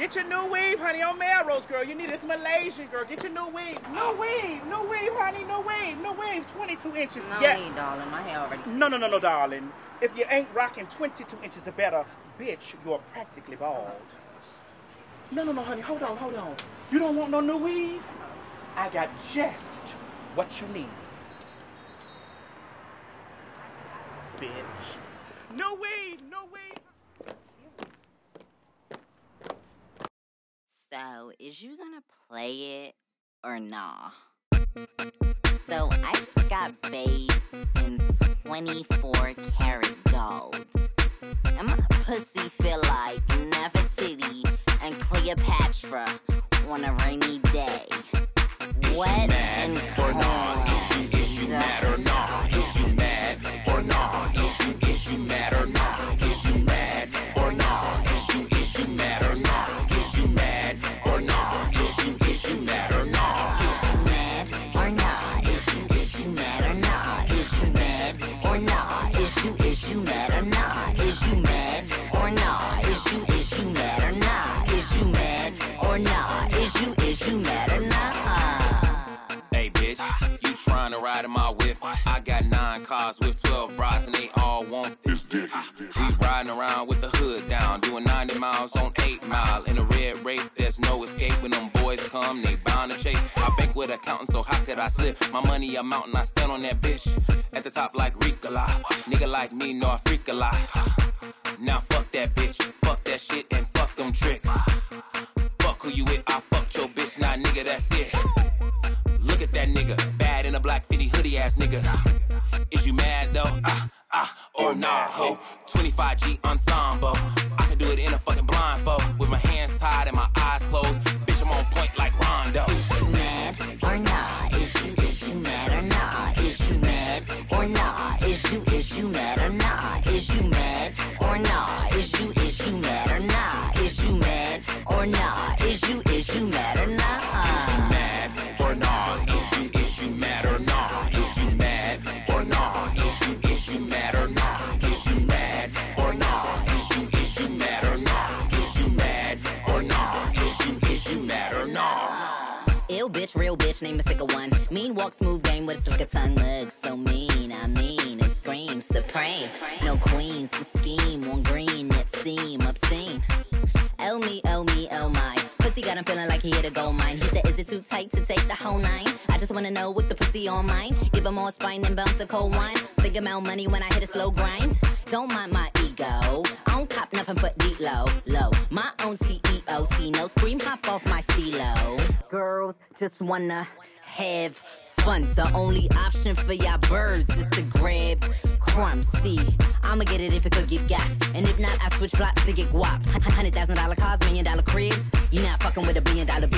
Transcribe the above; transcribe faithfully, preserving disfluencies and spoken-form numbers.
Get your new weave, honey, on Melrose, girl. You need this Malaysian, girl. Get your new weave. No weave, no weave, honey, no weave, no weave. twenty-two inches. No yeah. need, darling. My hair already. No, no, no, no, darling. If you ain't rocking twenty-two inches or better, bitch, you're practically bald. No, no, no, honey, hold on, hold on. You don't want no new weave? I got just what you need. Bitch. No weave, no weave. So, is you gonna play it or nah? So, I just got bathed in twenty-four karat gold. And my pussy feel like Nefertiti and Cleopatra on a rainy day. Wet and cold. Is you, is you mad or not? Is you mad or not? Is you, is you mad or not? Is you mad or not? Is you, is you mad or not? Is you mad or not? Is you, is you mad or not? Is you mad or not? Is you, is you mad or not? Is you mad or not? Is you, is you mad or not? Is you mad or not? Is you, is you mad or not? Is you mad or not? Is you, is you mad or not? Hey bitch, you trying to ride in my whip? I got nine cars with twelve brides and they all want this dick. We riding around with the hood down, doing ninety miles on eight mile. In a red Wraith, there's no escape. When them boys come, they bound to chase. I bank with accountants, so how could I slip? My money a mountain, I stand on that bitch. At the top like Ricola. Nigga like me, no, I freak a lot. Now fuck that bitch, fuck that shit, and fuck them tricks. Fuck who you with, I fucked your bitch, now nigga, that's it. Look at that nigga, bad in a black fitty hoodie ass nigga. Is you mad though? Ah, ah, or nah, ho? twenty-five G ensemble. I can do it in a fucking blindfold. With my hands tied and my eyes closed. Bitch, I'm on point like Rondo. Is you mad or not? Is you, is you mad or not? Is you mad or not? Is you, is you mad or not? Is you mad or not? Is you, is you mad or not? Is you mad or not? Is you, is you mad or not? Mad or not? Is you, is you mad or not? Is you mad or not? Is you, is you mad or not? Is you mad or not? Is you, is you mad or not? Is you mad or not? Is you, is you mad or not? Ill bitch, real bitch, name a sicker one. Mean walk, smooth game with a slicker tongue. Looks so mean, I mean, it screams supreme. No queens to scheme on green that seem obscene. Oh me, oh me, oh my. Pussy got him feeling like he hit a gold mine. He said, is it too tight to take the whole nine? I just wanna know if the pussy on mine. Give him more spine than bounce a cold wine. Big amount money when I hit a slow grind. Don't mind my ego. I don't cop nothing but deep low, low. My own C E O, see no scream hop off my C-Lo. Girls just wanna have fun's the only option for y'all birds is to grab crumbs. See, I'ma get it if it could get got. And if not, I switch plots to get guap. Hundred thousand dollar cars, million dollar cribs. You not fucking with a billion dollar